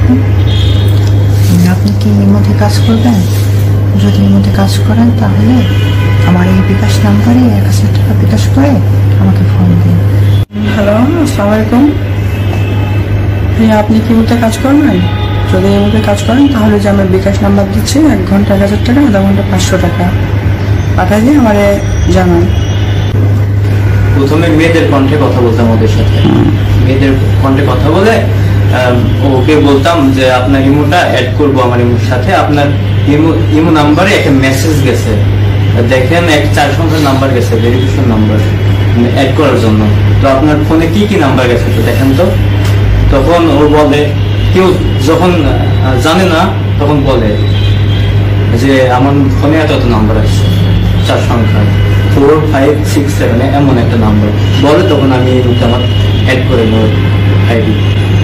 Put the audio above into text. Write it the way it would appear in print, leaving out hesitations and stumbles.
আপনি কি এর মধ্যে কাজ করবেন? যদি এর মধ্যে কাজ করেন তাহলে আমার এই বিকাশ নাম্বারে 1000 টাকা বিকাশ করে আমাকে ফোন দিন। হ্যালো, আসসালামু আলাইকুম ভাইয়া, আপনি কি মধ্যে কাজ করবেন? যদি এই মধ্যে কাজ করেন তাহলে যে আমার বিকাশ নাম্বার দিচ্ছি, 1 ঘন্টা 1000 টাকা, আধা ঘন্টা 500 টাকা পাঠাই দিয়ে আমারে জানান। প্রথমে মেয়েদের কণ্ঠে কথা বলতাম ওদের সাথে, মেয়েদের কণ্ঠে কথা বলে ওকে বলতাম যে আপনার ইমোটা অ্যাড করবো আমার ইমোর সাথে, আপনার ইমো নাম্বারে একটা মেসেজ গেছে, দেখেন 4 সংখ্যার নাম্বার গেছে, ভেরিফিকেশন নাম্বার অ্যাড করার জন্য। তো আপনার ফোনে কি কি নাম্বার গেছে তো দেখেন তো। তখন ও বলে, কেউ যখন জানে না তখন বলে যে আমার ফোনে এত নাম্বার আসছে, 4 সংখ্যা 4, 5, 6, 7 এমন একটা নাম্বার বলে, তখন আমি আমার অ্যাড করে নেব আইডি।